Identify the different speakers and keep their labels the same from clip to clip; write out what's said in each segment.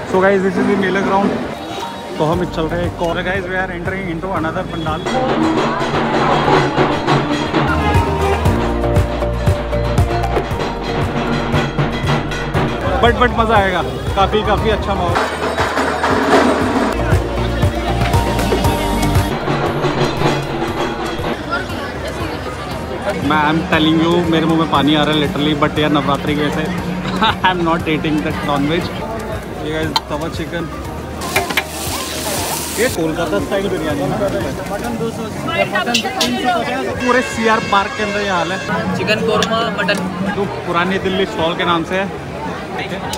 Speaker 1: So guys this is the मेला ground. तो हम चल रहे हैं एक और guys we are entering into another pandal. But मज़ा आएगा, काफ़ी अच्छा माहौल। मैं आई एम टेलिंग यू, मेरे मुंह में पानी आ रहा है लिटरली। बट यार नवरात्रि की वजह से I am not eating that non veg. ये गाइस तवा चिकन, ये कोलकाता स्टाइल बिरयानी है। मटन 200 पूरे सीआर पार्क के अंदर ये हाल है।
Speaker 2: चिकन कोरमा मटन
Speaker 1: तो पुरानी दिल्ली स्टॉल के नाम से है। ठीक है,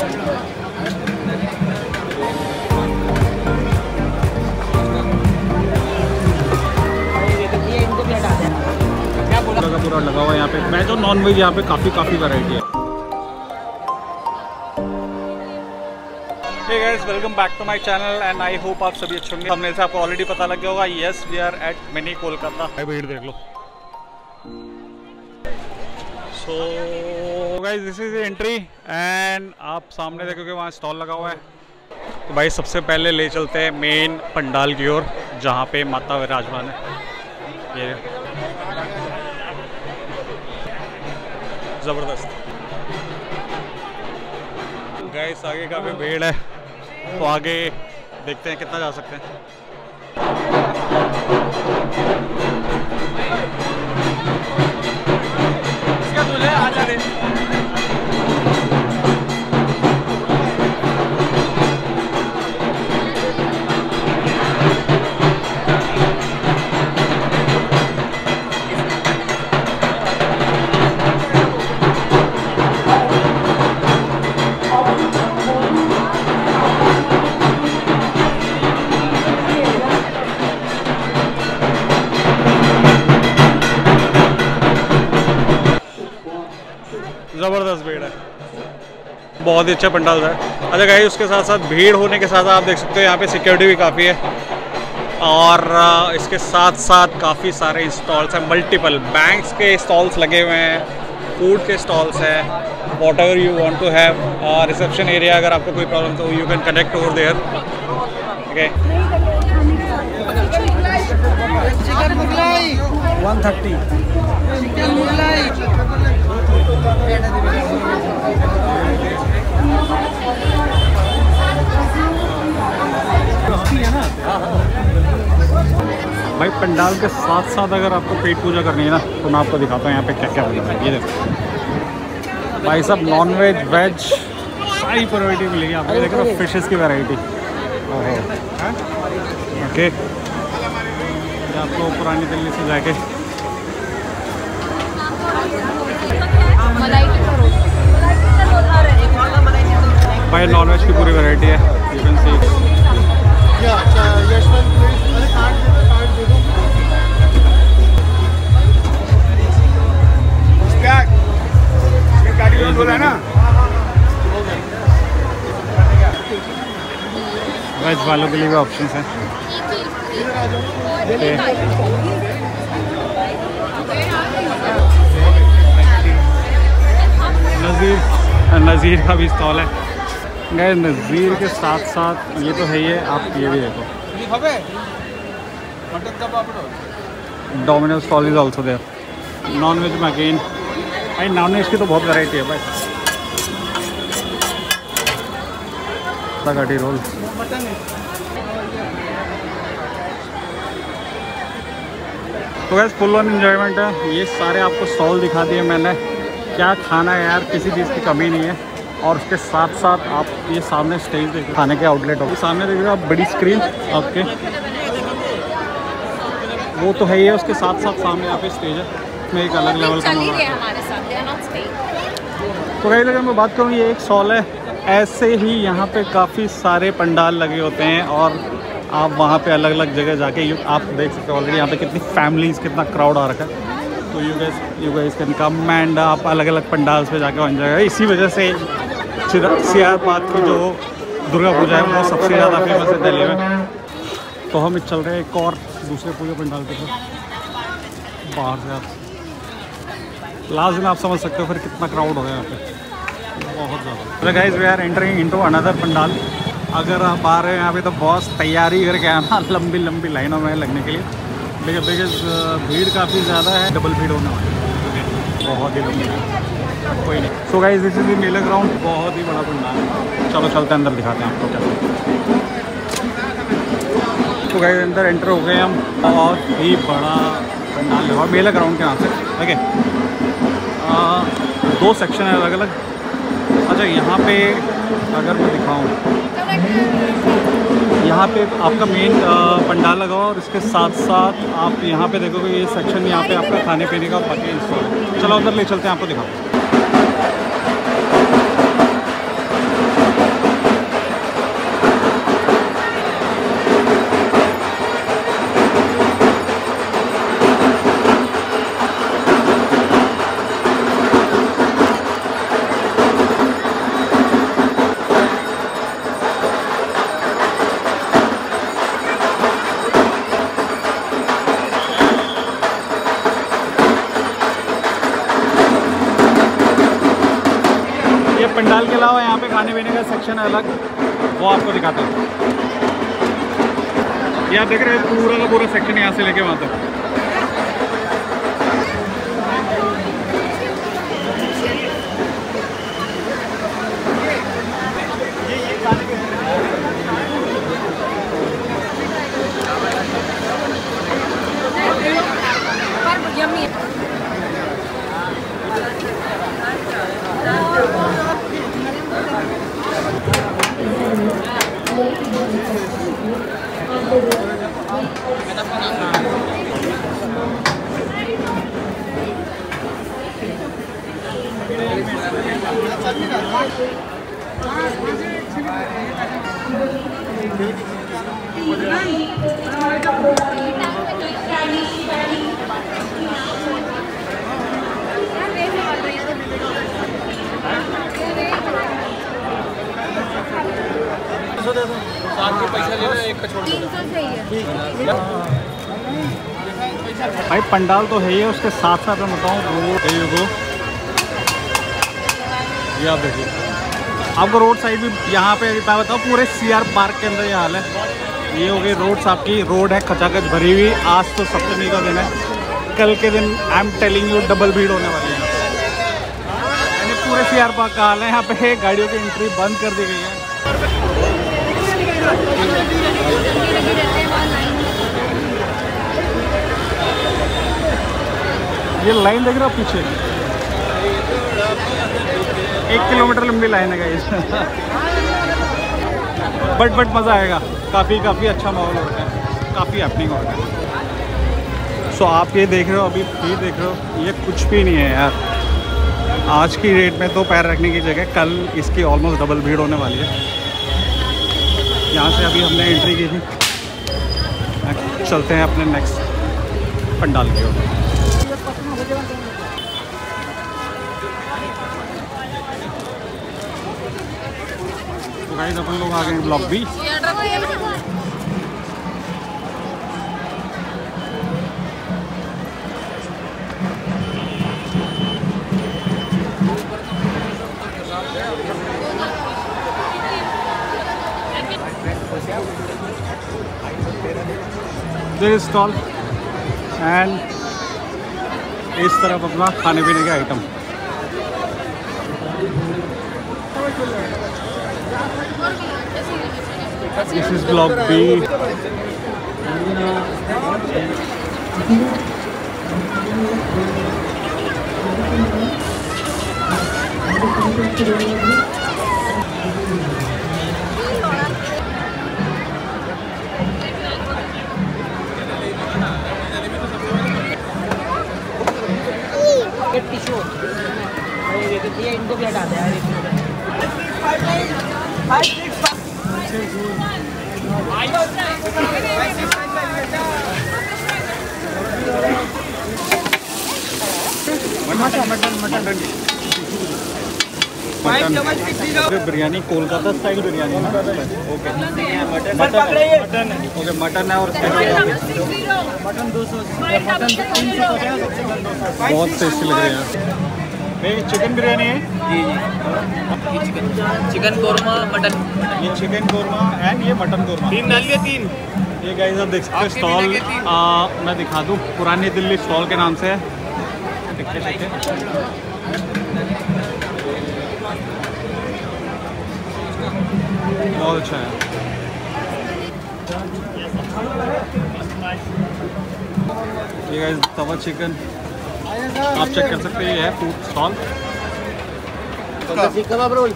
Speaker 1: पूरा लगा हुआ है यहाँ पे। मैं जो नॉन वेज यहाँ पे काफ़ी वैरायटी है। Hey guys, welcome back to my channel and I hope आप सभी अच्छे होंगे। हमने से आपको ऑलरेडी पता लग गया होगा, yes we are at mini Kolkata. भीड़ देख लो। So guys this is entry and आप सामने देखोगे वहाँ स्टॉल लगा हुआ है। तो भाई सबसे पहले ले चलते हैं मेन पंडाल की ओर, जहाँ पे माता विराजमान है। ये ज़बरदस्त गाइस, आगे काफ़ी भीड़ है तो आगे देखते हैं कितना जा सकते हैं। इसका दूल्हे आ जा रहे। ज़बरदस्त भीड़ है, बहुत ही अच्छा पंडाल है। अच्छा गाइस, उसके साथ साथ भीड़ होने के साथ आप देख सकते हो यहाँ पे सिक्योरिटी भी काफ़ी है। और इसके साथ साथ काफ़ी सारे स्टॉल्स हैं, मल्टीपल बैंक्स के स्टॉल्स लगे हुए हैं, फूड के स्टॉल्स हैं, whatever you want to have. Reception area, अगर आपको कोई प्रॉब्लम तो you can connect over there. Okay, 130 chicken Mughlai. भाई पंडाल के साथ साथ अगर आपको पेट पूजा करनी है ना, तो मैं आपको दिखाता हूँ यहाँ पे क्या क्या मिलेगा। ये देखो भाई सब नॉन वेज वेज सारी वैरायटी मिलेगी आपको। ये देखो फिशेस की वैरायटी। ओके, आपको पुरानी दिल्ली से जाके भाई नॉन वेज की पूरी वैरायटी है। यू कैन सी वेज वालों के लिए भी ऑप्शंस हैं। नज़ीर का भी स्टॉल है। गए नज़ीर के साथ साथ ये तो है ही है, आप ये भी देखो Domino's stall is also there. Non veg में अगेन भाई नॉन वेज की तो बहुत वैरायटी है भाई। कटी रोल, तो गैस फुल ऑन एंजॉयमेंट है। ये सारे आपको स्टॉल दिखा दिए मैंने, क्या खाना है यार, किसी चीज़ की कमी नहीं है। और उसके साथ साथ आप ये सामने स्टेज देखिए, खाने के आउटलेट हो सामने देखिए आप, बड़ी स्क्रीन आपके वो तो है ही है। उसके साथ साथ सामने यहाँ पे स्टेज है, उसमें एक अलग लेवल का मजा है। तो कहीं अगर मैं बात करूँ, ये एक स्टॉल है। ऐसे ही यहाँ पे काफ़ी सारे पंडाल लगे होते हैं और आप वहाँ पे अलग अलग जगह जाके आप देख सकते हो ऑलरेडी यहाँ पे कितनी फैमिलीज़, कितना क्राउड आ रखा है। तो you guys can come and आप अलग अलग पंडाल्स पे जाके बन जाएगा। इसी वजह से सीआर पार्क की जो दुर्गा पूजा है वो सबसे ज़्यादा फेमस है दिल्ली में। तो हम चल रहे हैं एक और दूसरे पूजा पंडाल के साथ बाहर से। आप लास्ट दिन आप समझ सकते हो फिर कितना क्राउड हो गया यहाँ पे, बहुत ज़्यादा। Guys we are entering into another pandal. अगर आप आ रहे हैं यहाँ पे तो बहुत तैयारी करके आना, लंबी लंबी लाइनों में लगने के लिए, बिकॉज भीड़ काफ़ी ज़्यादा है, डबल भीड़ होने वाली है, बहुत ही लंबी है। कोई नहीं। So guys this is the मेला ग्राउंड, बहुत ही बड़ा पंडाल है। चलो चलते हैं अंदर, दिखाते हैं आपको कैसे। तो गाइस अंदर एंटर हो गए हम, बहुत ही बड़ा पंडाल है और मेला ग्राउंड के नाम से। ठीक है, 2 सेक्शन है अलग अलग। अच्छा यहाँ पे अगर मैं दिखाऊँ, यहाँ पे आपका मेन पंडाल लगा हुआ और इसके साथ साथ आप यहाँ पे देखोगे ये सेक्शन, यहाँ पे आपका खाने पीने का बाकी इंस्टॉल है। चलो उधर ले चलते हैं, आपको दिखाओ। पंडाल के अलावा यहाँ पे खाने पीने का सेक्शन है अलग, वो आपको दिखाते हैं। ये आप देख रहे हैं पूरा का पूरा सेक्शन यहाँ से लेके वहाँ तक। भाई पंडाल तो है ही है, उसके साथ साथ मैं बताऊँ ये आप देखिए, आपको रोड साइड भी यहाँ पे मैं बताऊँ पूरे CR पार्क के अंदर ये हाल है। ये हो गई रोड्स, आपकी रोड है खचाखच भरी हुई। आज तो सप्तमी का दिन है, कल के दिन I am telling you double भीड़ होने वाली है। यानी पूरे CR पार्क का हाल है। यहाँ पे गाड़ियों की एंट्री बंद कर दी गई है। ये लाइन देख रहे हो पीछे, 1 किलोमीटर लंबी लाइन है गाइस। बट मज़ा आएगा, काफ़ी अच्छा माहौल होता है, काफ़ी हैपनिंग होता है। सो आप ये देख रहे हो, अभी ये देख रहे हो, ये कुछ भी नहीं है यार। आज की डेट में तो पैर रखने की जगह कल इसकी ऑलमोस्ट डबल भीड़ होने वाली है। यहाँ से अभी हमने एंट्री की थी, चलते हैं अपने नेक्स्ट पंडाल की ओर। तो गाइस अपन लोग आ गए block B. This stall and इस तरफ अपना खाने पीने के item. This is block B.
Speaker 2: ये इनको भी हटा दे।
Speaker 1: बिरयानी कोलकाता स्टाइल बिरयानी है ना? ओके ओके, मटन है और मटन 200, बहुत टेस्टी लग रहे हैं। ये चिकन बिरयानी है?
Speaker 2: जी जी, ये चिकन कौरमा, मटन।
Speaker 1: ये चिकन कौरमा एंड ये मटन कौरमा।
Speaker 2: 3 डालिए 3।
Speaker 1: ये गाइस आप देख सकते हैं स्टॉल, मैं दिखा दूँ, पुरानी दिल्ली स्टॉल के नाम से है। दिखते बहुत अच्छा है। ये गाइस तवा चिकन आप चेक कर सकते हैं, ये है फूड स्टॉल।
Speaker 2: कबाब रोल।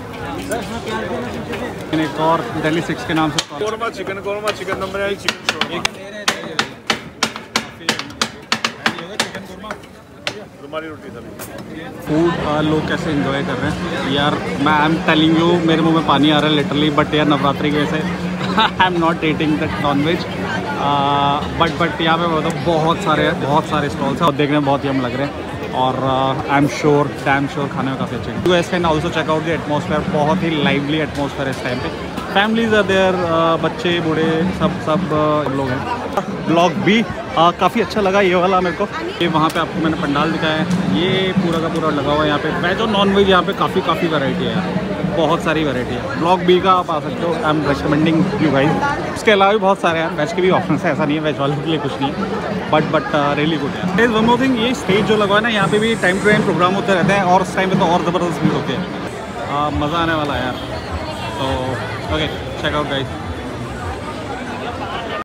Speaker 1: एक और दिल्ली 6 के नाम से
Speaker 3: कौरमा, चिकन नंबर है, चिकन रुमाली रोटी सभी।
Speaker 1: फूड लोग कैसे एंजॉय कर रहे हैं यार। मैं आई एम टेलिंग यू, मेरे मुंह में पानी आ रहा है लिटरली। बट यार नवरात्रि की वजह से I am not eating that non veg. But यहाँ पे बहुत सारे स्टॉल्स हैं और देखने में बहुत ही हम लग रहे हैं। और I am sure, damn sure खाने में काफ़ी अच्छे। You guys can also check out the atmosphere, बहुत ही लाइवली एटमॉस्फेयर इस टाइम पे। फैमिलीज आर देयर, बच्चे बूढ़े सब लोग हैं। ब्लॉग भी काफ़ी अच्छा लगा ये वाला मेरे को। ये वहाँ पे आपको मैंने पंडाल दिखाया है, ये पूरा का पूरा लगा हुआ है यहाँ पे। वेज और नॉन वेज यहाँ पे काफ़ी वैरायटी है, बहुत सारी वैरायटी है। ब्लॉग बी का आप आ सकते हो, I am recommending you guys. उसके अलावा भी बहुत सारे हैं वेज के भी ऑप्शन है, ऐसा नहीं है वेज वालों के लिए कुछ नहीं है। बट रियली गुड है। वन मोर थिंग, ये स्टेज जो लगा है ना, यहाँ पे भी टाइम टू टाइम प्रोग्राम होते रहते हैं और उस टाइम पे तो और ज़बरदस्त भीड़ होती है। मज़ा आने वाला है यार। तो ओके, चेक आउट गाइस।